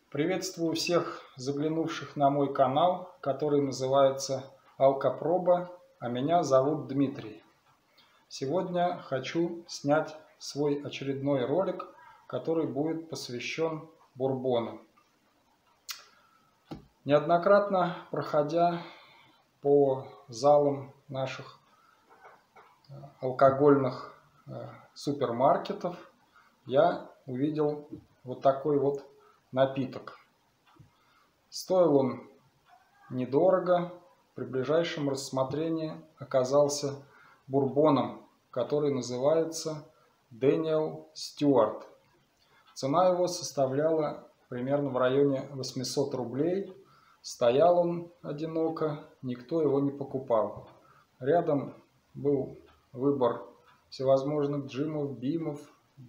Приветствую всех заглянувших на мой канал, который называется Алкопроба, а меня зовут Дмитрий. Сегодня хочу снять свой очередной ролик, который будет посвящен бурбону. Неоднократно проходя по залам наших алкогольных супермаркетов, я увидел вот такой вот напиток. Стоил он недорого, при ближайшем рассмотрении оказался бурбоном, который называется Дэниел Стюарт. Цена его составляла примерно в районе 800 рублей. Стоял он одиноко, никто его не покупал. Рядом был выбор всевозможных Джимов, Бимов,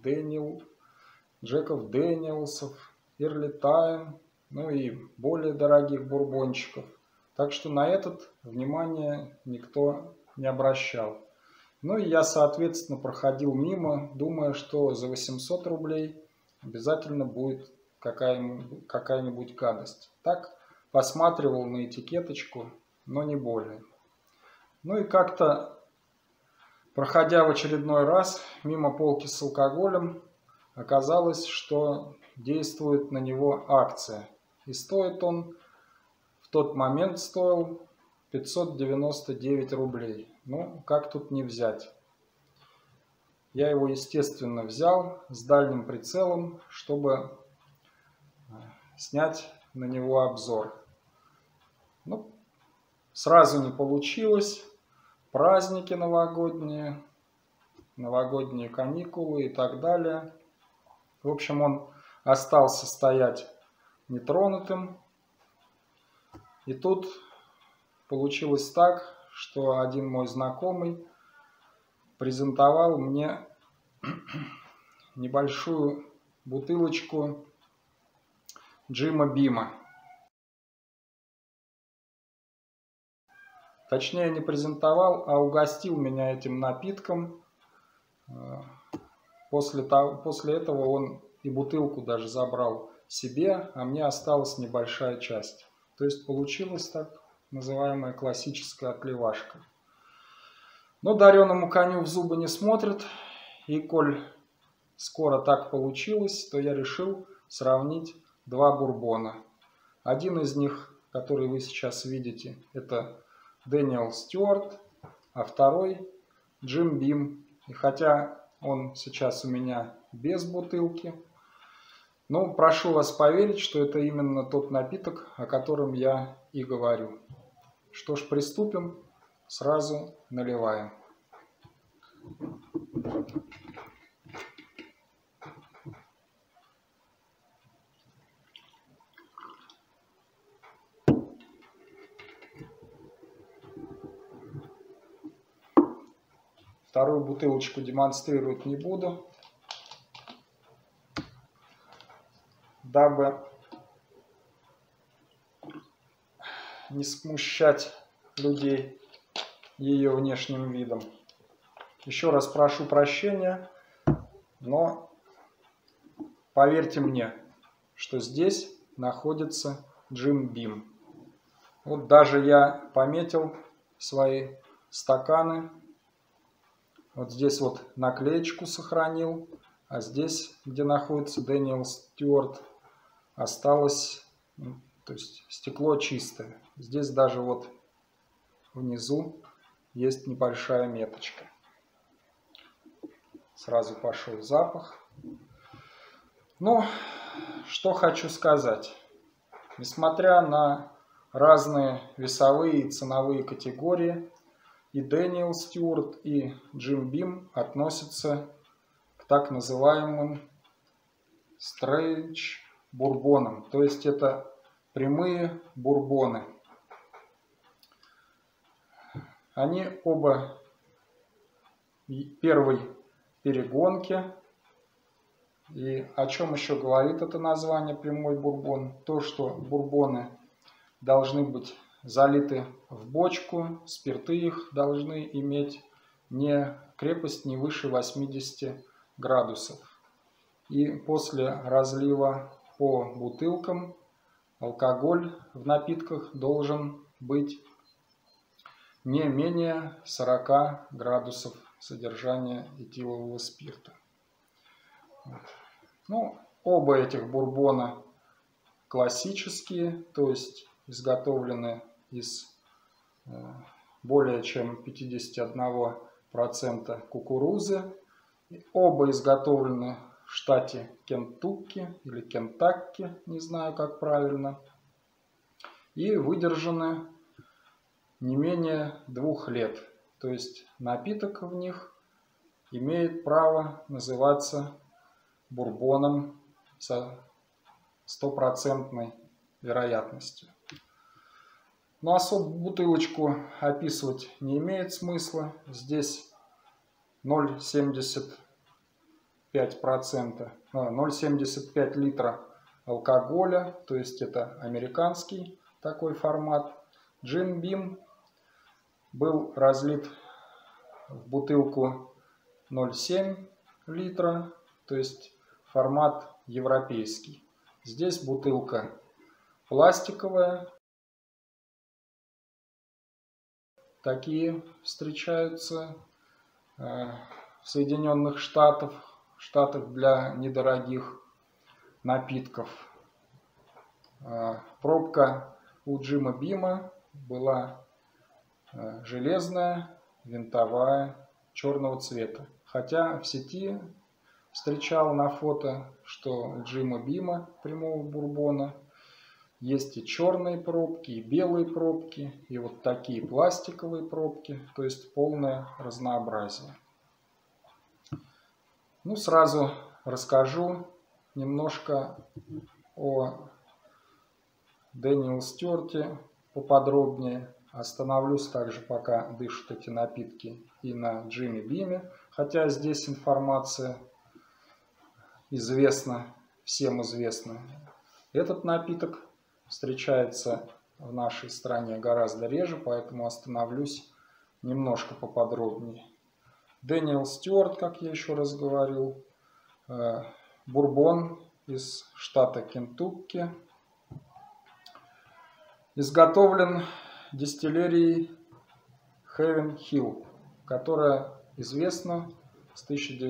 Джеков Дэниелсов, Early Time, ну и более дорогих бурбончиков. Так что на этот внимание никто не обращал. Ну и я, соответственно, проходил мимо, думая, что за 800 рублей обязательно будет какая-нибудь гадость. Так посматривал на этикеточку, но не более. Ну и как-то, проходя в очередной раз мимо полки с алкоголем, оказалось, что действует на него акция. И стоит он, в тот момент стоил 599 рублей. Ну, как тут не взять? Я его, естественно, взял с дальним прицелом, чтобы снять на него обзор. Ну, сразу не получилось. Праздники новогодние каникулы и так далее. В общем, он остался стоять нетронутым. И тут получилось так, что один мой знакомый презентовал мне небольшую бутылочку Джима Бима. Точнее, не презентовал, а угостил меня этим напитком. После этого он и бутылку даже забрал себе, а мне осталась небольшая часть. То есть получилась так называемая классическая отливашка. Но дареному коню в зубы не смотрят. И коль скоро так получилось, то я решил сравнить два бурбона. Один из них, который вы сейчас видите, это Дэниел Стюарт, а второй Джим Бим. И хотя он сейчас у меня без бутылки, но прошу вас поверить, что это именно тот напиток, о котором я и говорю. Что ж, приступим. Сразу наливаем. Вторую бутылочку демонстрировать не буду, дабы не смущать людей ее внешним видом. Еще раз прошу прощения, но поверьте мне, что здесь находится Джим Бим. Вот даже я пометил свои стаканы. Вот здесь вот наклеечку сохранил, а здесь, где находится Дэниел Стюарт, осталось, то есть стекло чистое. Здесь даже вот внизу есть небольшая меточка. Сразу пошел запах. Ну, что хочу сказать. Несмотря на разные весовые и ценовые категории, и Дэниел Стюарт, и Джим Бим относятся к так называемым стрейч бурбонам. То есть это прямые бурбоны. Они оба первой перегонки. И о чем еще говорит это название прямой бурбон? То, что бурбоны должны быть залиты в бочку, спирты их должны иметь не крепость не выше 80 градусов. И после разлива по бутылкам алкоголь в напитках должен быть не менее 40 градусов содержания этилового спирта. Ну, оба этих бурбона классические, то есть изготовлены из более чем 51% кукурузы. Оба изготовлены в штате Кентукки или Кентакки, не знаю как правильно, и выдержаны не менее 2 лет. То есть напиток в них имеет право называться бурбоном со 100% вероятностью. Но особо бутылочку описывать не имеет смысла. Здесь 0,75 литра алкоголя, то есть это американский такой формат. Джим Бим был разлит в бутылку 0,7 литра, то есть формат европейский. Здесь бутылка пластиковая. Такие встречаются в Соединенных Штатах для недорогих напитков. Пробка у Джима Бима была железная, винтовая, черного цвета. Хотя в сети встречал на фото, что у Джима Бима прямого бурбона есть и черные пробки, и белые пробки, и вот такие пластиковые пробки, то есть полное разнообразие. Ну, сразу расскажу немножко о Дэниел Стюарте поподробнее. Остановлюсь также, пока дышат эти напитки, и на Джиме Биме, хотя здесь информация известна, всем известна. Этот напиток встречается в нашей стране гораздо реже, поэтому остановлюсь немножко поподробнее. Дэниел Стюарт, как я еще раз говорил, бурбон из штата Кентукки, изготовлен дистиллерией Heaven Hill, которая известна с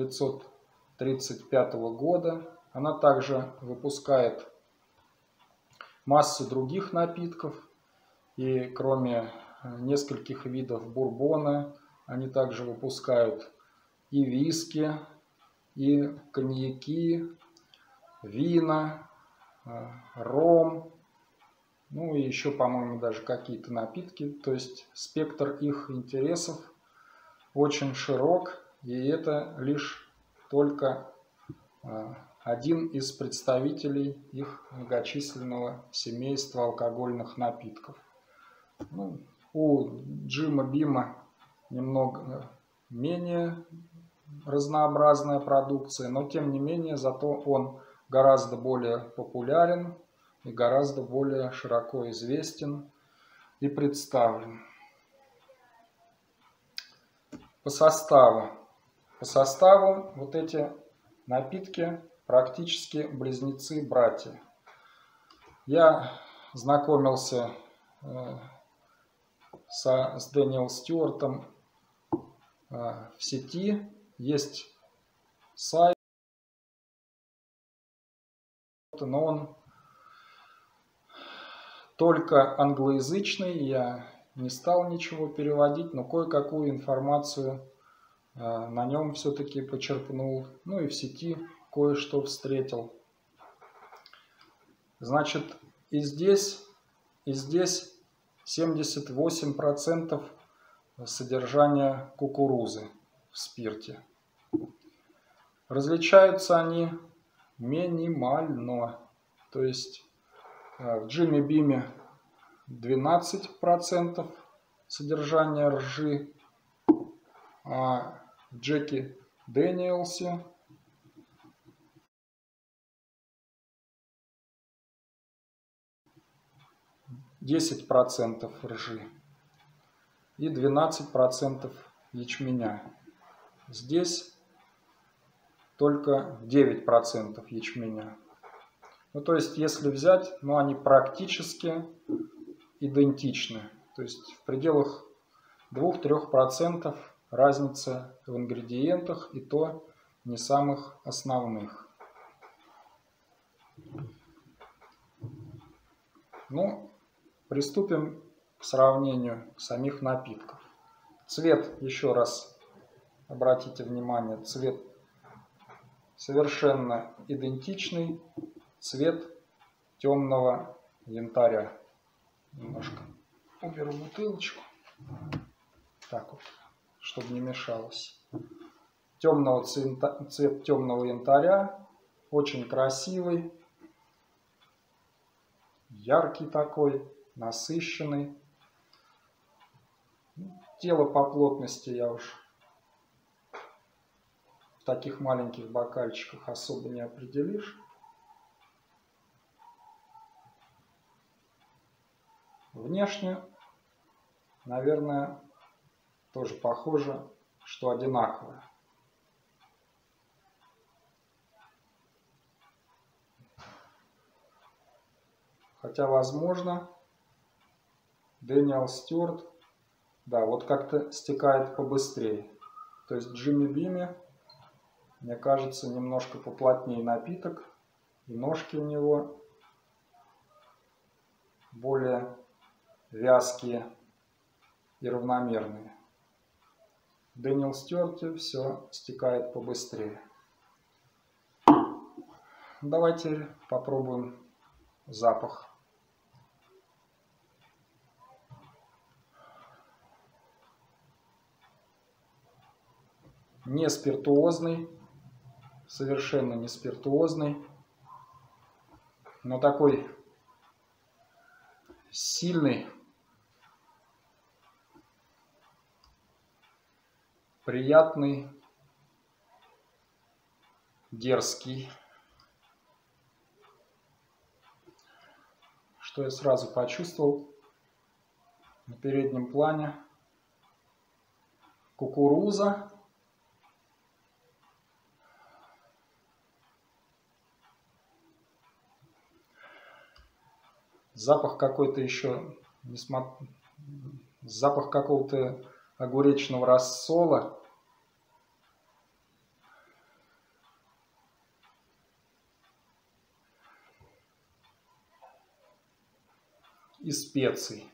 1935 года. Она также выпускает массу других напитков, и кроме нескольких видов бурбона, они также выпускают и виски, и коньяки, вина, ром, ну и еще, по-моему, даже какие-то напитки. То есть спектр их интересов очень широк, и это лишь только один из представителей их многочисленного семейства алкогольных напитков. Ну, у Джима Бима немного менее разнообразная продукция, но тем не менее, зато он гораздо более популярен и гораздо более широко известен и представлен. По составу вот эти напитки практически близнецы-братья. Я знакомился с Дэниел Стюартом в сети. Есть сайт, но он только англоязычный. Я не стал ничего переводить, но кое-какую информацию на нем все-таки почерпнул. Ну и в сети кое-что встретил. Значит, и здесь 78% содержания кукурузы в спирте. Различаются они минимально. То есть в Джиме Биме 12% содержания ржи, а в Джеки Дэниелсе 10% ржи и 12% ячменя. Здесь только 9% ячменя. Ну, то есть, если взять, ну, они практически идентичны. То есть, в пределах 2-3% разница в ингредиентах, и то не самых основных. Ну, приступим к сравнению самих напитков. Цвет, еще раз обратите внимание, цвет совершенно идентичный, цвет темного янтаря. Немножко уберу бутылочку, так вот, чтобы не мешалось. Цвет темного янтаря, очень красивый, яркий такой, насыщенный. Тело по плотности я уж в таких маленьких бокальчиках особо не определишь. Внешне, наверное, тоже похоже, что одинаковое. Хотя, возможно, Дэниел Стюарт, да, вот как-то стекает побыстрее. То есть Джимми Биме, мне кажется, немножко поплотнее напиток, и ножки у него более вязкие и равномерные. В Дэниел Стюарте все стекает побыстрее. Давайте попробуем запах. Не спиртуозный, совершенно не спиртуозный, но такой сильный, приятный, дерзкий. Что я сразу почувствовал на переднем плане? Кукуруза. Запах какой-то еще, запах какого-то огуречного рассола. И специй.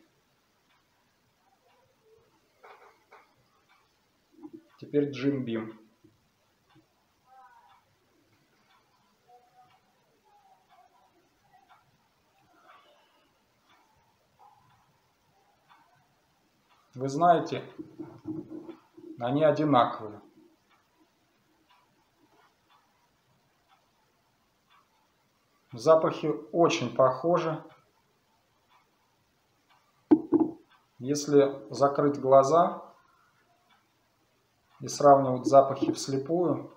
Теперь Джим Бим. Вы знаете, они одинаковые. Запахи очень похожи. Если закрыть глаза и сравнивать запахи вслепую,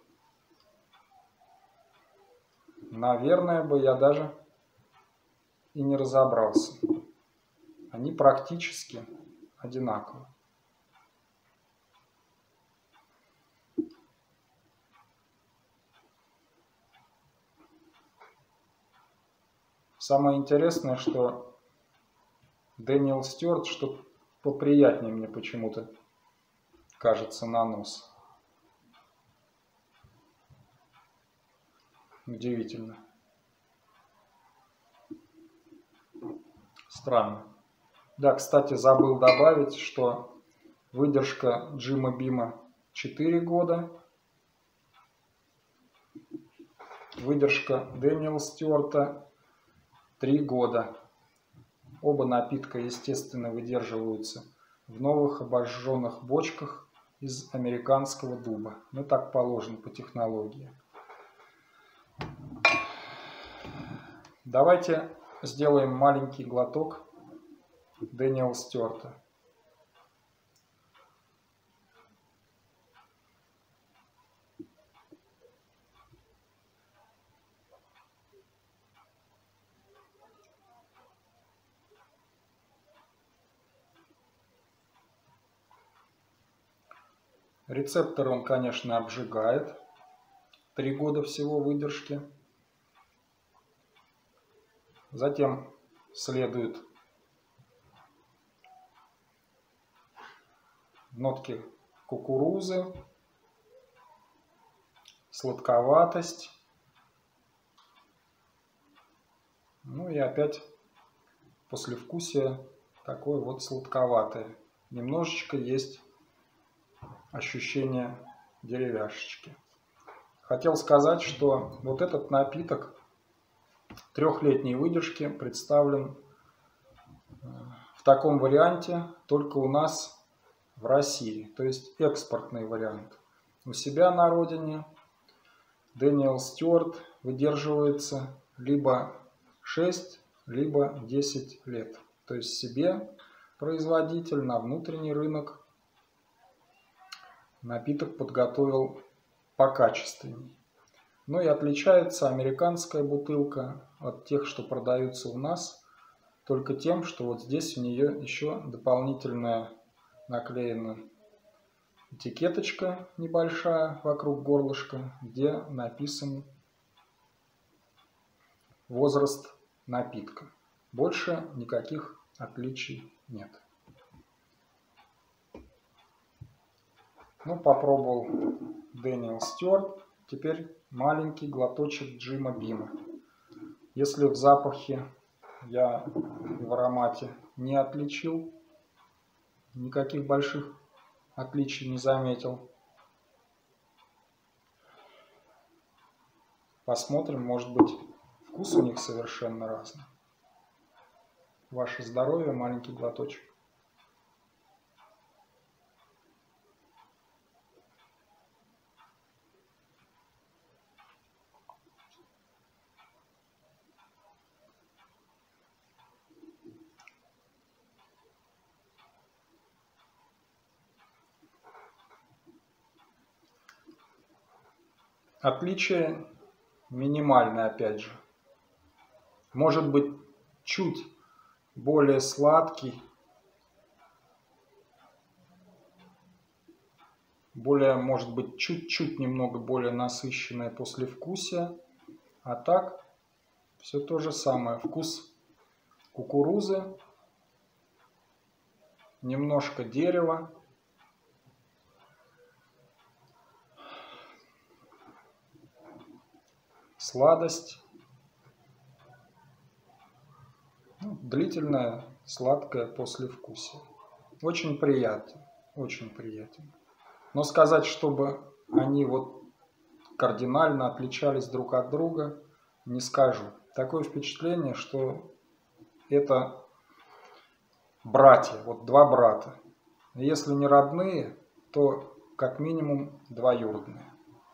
наверное, бы я даже и не разобрался. Они практически одинаковы. Самое интересное, что Дэниел Стюарт, что поприятнее мне почему-то кажется на нос. Удивительно. Странно. Да, кстати, забыл добавить, что выдержка Джима Бима 4 года, выдержка Дэниела Стюарта 3 года. Оба напитка, естественно, выдерживаются в новых обожженных бочках из американского дуба. Ну, так положено по технологии. Давайте сделаем маленький глоток Дэниела Стюарта. Рецептор он, конечно, обжигает. 3 года всего выдержки. Затем следуют нотки кукурузы, сладковатость. Ну и опять послевкусие такое вот сладковатое. Немножечко есть ощущение деревяшечки. Хотел сказать, что вот этот напиток 3-летней выдержки представлен в таком варианте только у нас в России, то есть экспортный вариант. У себя на родине Дэниел Стюарт выдерживается либо 6, либо 10 лет. То есть себе производитель на внутренний рынок напиток подготовил покачественней. Ну и отличается американская бутылка от тех, что продаются у нас, только тем, что вот здесь у нее еще дополнительная наклеена этикеточка небольшая вокруг горлышка, где написан возраст напитка. Больше никаких отличий нет. Ну, попробовал Дэниел Стюарт. Теперь маленький глоточек Джима Бима. Если в запахе я в аромате не отличил, никаких больших отличий не заметил. Посмотрим, может быть, вкус у них совершенно разный. Ваше здоровье, маленький глоточек. Отличие минимальное, опять же. Может быть, чуть более сладкий, более, может быть, чуть-чуть немного более насыщенное послевкусие. А так, все то же самое. Вкус кукурузы, немножко дерева. Сладость, длительное сладкое послевкусие. Очень приятно, очень приятно. Но сказать, чтобы они вот кардинально отличались друг от друга, не скажу. Такое впечатление, что это братья, вот два брата. Если не родные, то как минимум двоюродные.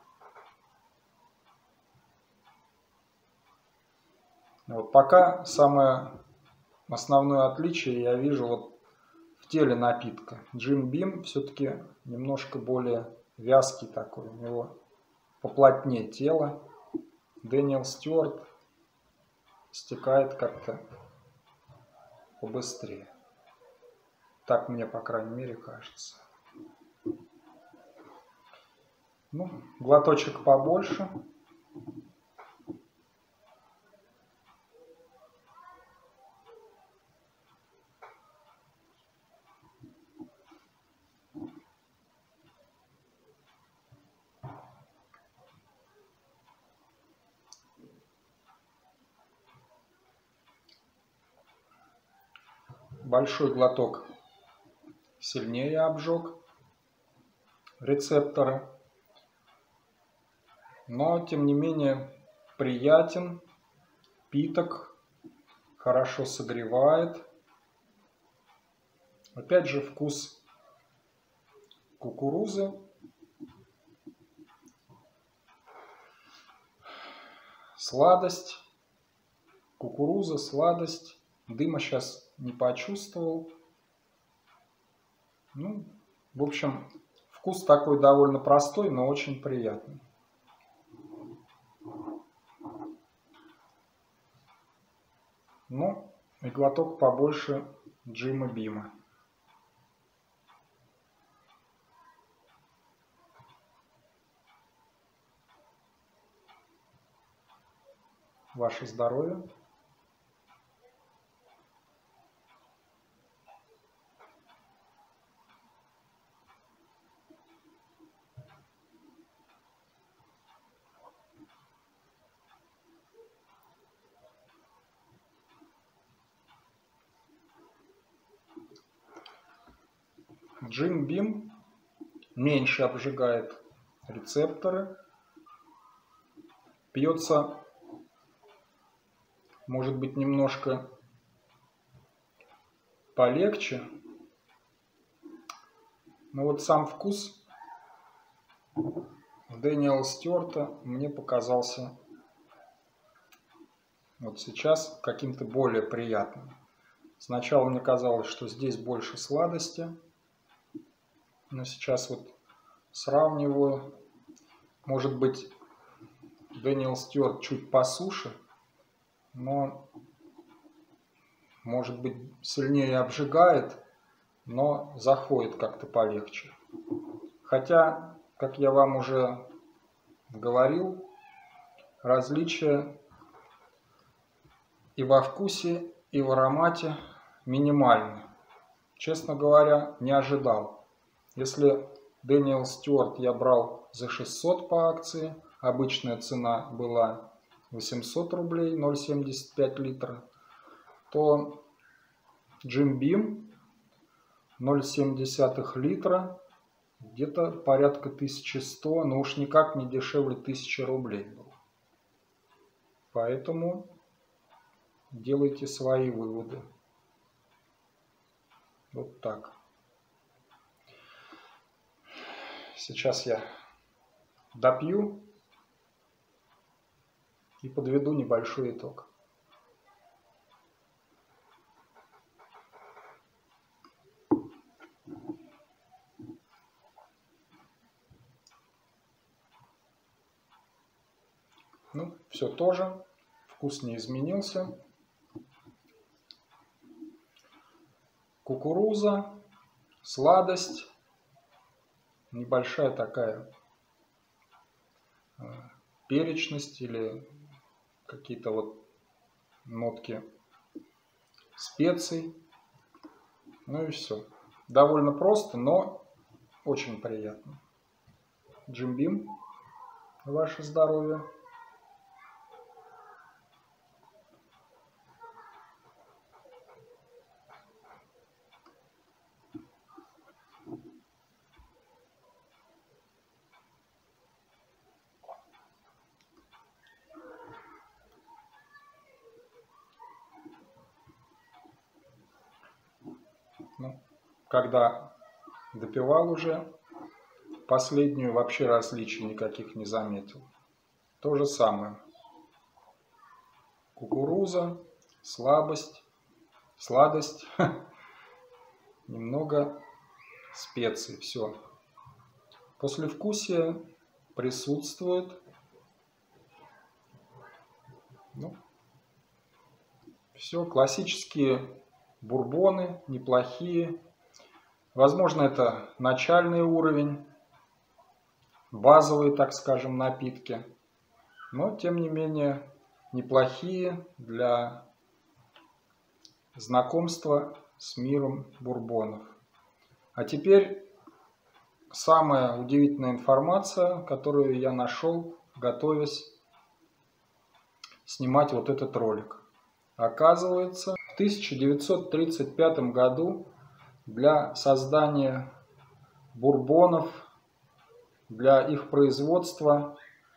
Вот пока самое основное отличие я вижу вот в теле напитка. Джим Бим все-таки немножко более вязкий такой, у него поплотнее тело. Дэниел Стюарт стекает как-то побыстрее. Так мне, по крайней мере, кажется. Ну, глоточек побольше. Большой глоток сильнее обжег рецепторы, но тем не менее приятен, питок, хорошо согревает. Опять же вкус кукурузы, сладость, кукуруза, сладость. Дыма сейчас не почувствовал. Ну, в общем, вкус такой довольно простой, но очень приятный. Ну, и глоток побольше Джима Бима. Ваше здоровье. Jim Beam меньше обжигает рецепторы, пьется, может быть, немножко полегче, но вот сам вкус Дэниела Стюарта мне показался вот сейчас каким-то более приятным. Сначала мне казалось, что здесь больше сладости, но сейчас вот сравниваю, может быть, Дэниел Стюарт чуть по суше, но, может быть, сильнее обжигает, но заходит как-то полегче. Хотя, как я вам уже говорил, различия и во вкусе, и в аромате минимальны. Честно говоря, не ожидал. Если Дэниел Стюарт я брал за 600 по акции, обычная цена была 800 рублей, 0,75 литра, то Jim Beam 0,7 литра, где-то порядка 1100, но уж никак не дешевле 1000 рублей был. Поэтому делайте свои выводы. Вот так. Сейчас я допью и подведу небольшой итог. Ну, все тоже. Вкус не изменился. Кукуруза, сладость, небольшая такая перечность или какие-то вот нотки специй. Ну и все. Довольно просто, но очень приятно. Jim Beam, ваше здоровье. Ну, когда допивал уже, последнюю вообще различий никаких не заметил. То же самое. Кукуруза, сладость, немного специй, все. Послевкусие присутствует. Ну, все, классические бурбоны, неплохие. Возможно, это начальный уровень, базовые, так скажем, напитки. Но, тем не менее, неплохие для знакомства с миром бурбонов. А теперь самая удивительная информация, которую я нашел, готовясь снимать вот этот ролик. Оказывается, в 1935 году для создания бурбонов, для их производства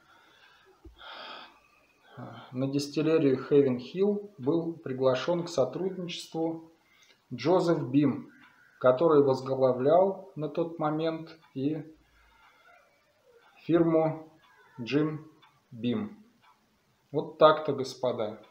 на дистиллерию Heaven Hill был приглашен к сотрудничеству Джозеф Бим, который возглавлял на тот момент и фирму Jim Beam. Вот так-то, господа.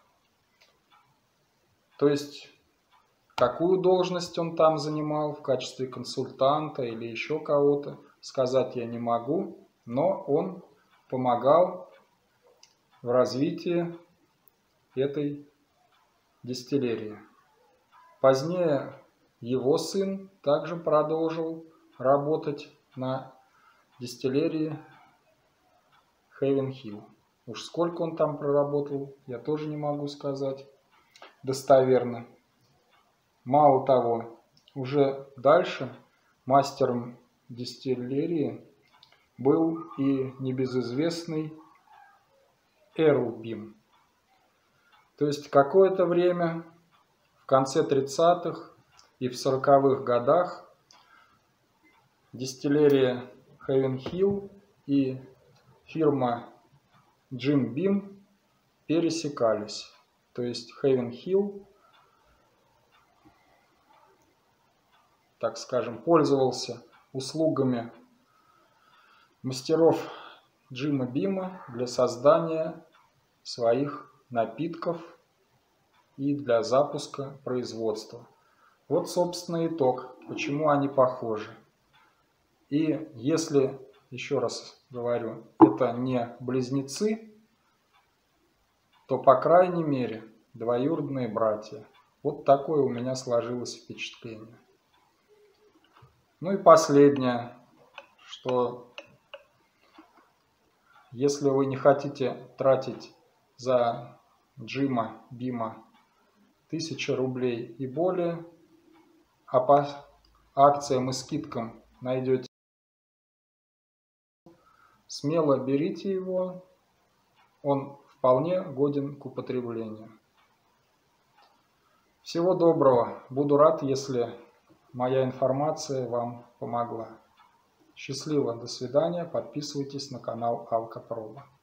То есть, какую должность он там занимал в качестве консультанта или еще кого-то, сказать я не могу, но он помогал в развитии этой дистиллерии. Позднее его сын также продолжил работать на дистиллерии Heaven Hill. Уж сколько он там проработал, я тоже не могу сказать достоверно. Мало того, уже дальше мастером дистиллерии был и небезызвестный Эрл Бим. То есть какое-то время в конце 30-х и в 40-х годах дистиллерия Heaven Hill и фирма Jim Beam пересекались. То есть Heaven Hill, так скажем, пользовался услугами мастеров Джима Бима для создания своих напитков и для запуска производства. Вот, собственно, итог, почему они похожи. И если, еще раз говорю, это не близнецы, то, по крайней мере, двоюродные братья. Вот такое у меня сложилось впечатление. Ну и последнее, что если вы не хотите тратить за Джима Бима 1000 рублей и более, а по акциям и скидкам найдете, смело берите его, он вполне годен к употреблению. Всего доброго, буду рад, если моя информация вам помогла. Счастливо, до свидания, подписывайтесь на канал Алкопроба.